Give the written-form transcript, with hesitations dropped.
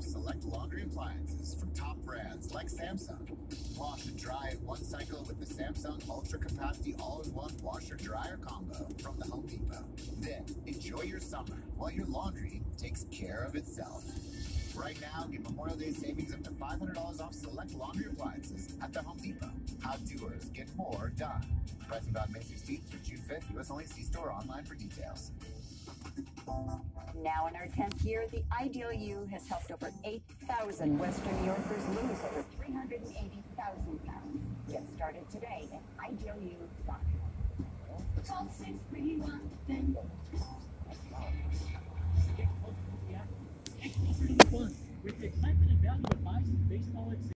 off select laundry appliances from top brands like Samsung. Wash and dry in one cycle with the Samsung Ultra Capacity All-in-One Washer-Dryer Combo from the Home Depot. Then, enjoy your summer while your laundry takes care of itself. Right now, get Memorial Day savings up to $500 off select laundry appliances at the Home Depot. How doers get more done. Pricing about May 16th through June 5th. U.S. only. See store online for details. Now in our 10th year, the Ideal You has helped over 8,000 Western New Yorkers lose over 380,000 pounds. Get started today at idealu.com. Call 631 then. With the excitement and value of buying baseball at